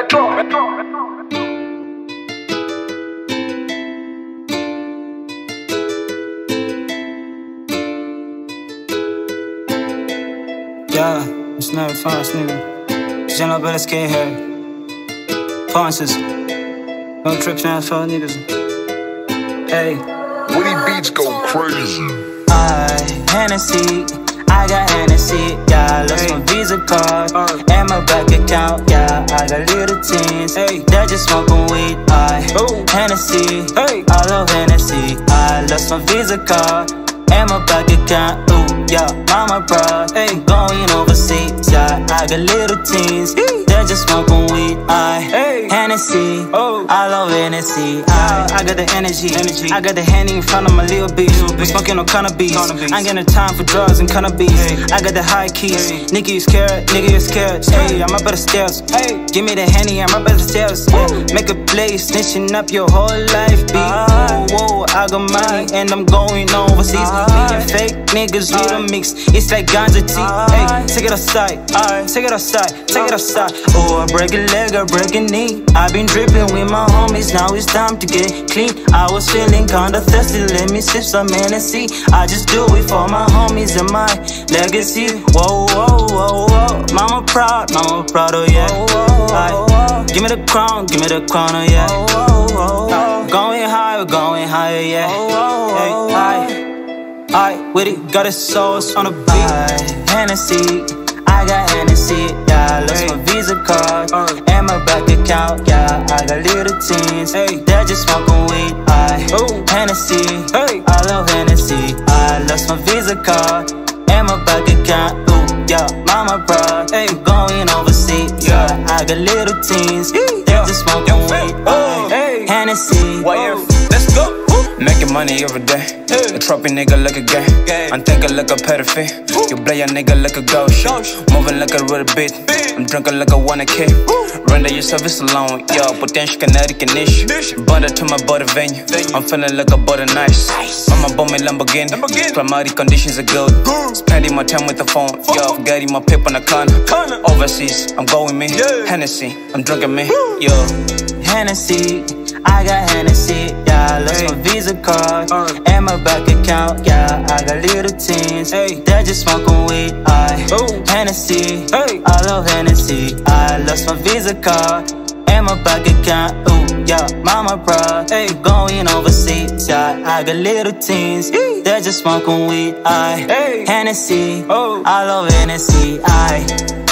Yeah, it's never fast, nigga. Jaenob, let's get here. Punches. No trips now for niggas. Hey. Woody beats go crazy. Hennessy. I got Hennessy, yeah, I lost my Visa card and my bank account, yeah, I got little teens that just smoking weed, Hennessy, I love Hennessy, I lost my Visa card and my bank account, ooh, yeah, mama proud, going overseas, yeah, I got little teens that just smoking weed, Hennessy, I love Hennessy, I got the energy, I got the Henny in front of my little bitch, we smoking on cannabis, I ain't got no time for drugs and cannabis, I got the high keys, nigga you scared, hey, I'm up at the stairs, give me the Henny, I'm up at the stairs, make a play, snitching up your whole life, B, whoa, I got money and I'm going overseas, me and fake niggas, we the mix, it's like ganja tea, take it outside, take it outside, take it outside, oh, I break a leg, I break a knee, I've been dripping with my homies, now it's time to get clean, I was feeling kinda thirsty, let me sip some Hennessy, I just do it for my homies and my legacy, whoa, whoa, whoa, whoa, mama proud, oh yeah, give me the crown, oh yeah, going higher, yeah, I with it, got a sauce on the beat, Hennessy, I got Hennessy, yeah, I lost my Visa card and my bank account, yeah, I got little teens that just smoking weed, Hennessy, I love Hennessy, I lost my Visa card and my bank account, ooh, yeah, mama proud, going overseas, yeah, I got little teens that just smoking weed, Hennessy, let's go. Making money every day. A trophy nigga like a gang. I'm thinking like a pedophile. You play a nigga like a ghost. Moving like a real beat. I'm drinking like a 1K. Render your service alone. Yo, potential kinetic and ish. Bunda to my body venue. I'm feeling like a butter nice. Mama bought me Lamborghini. Climatic conditions are good. Spending my time with the phone. Yo, getting my paper on the corner. Overseas, I'm going me. Hennessy, I'm drinking me. Yo, Hennessy, I got Hennessy, yeah, I lost my Visa card and my bank account, yeah, I got little teens that just smoking weed, Hennessy, I love Hennessy, I lost my Visa card and my bank account, ooh, yeah, mama proud, going overseas, yeah, I got little teens that just smoking weed, Hennessy, I love Hennessy,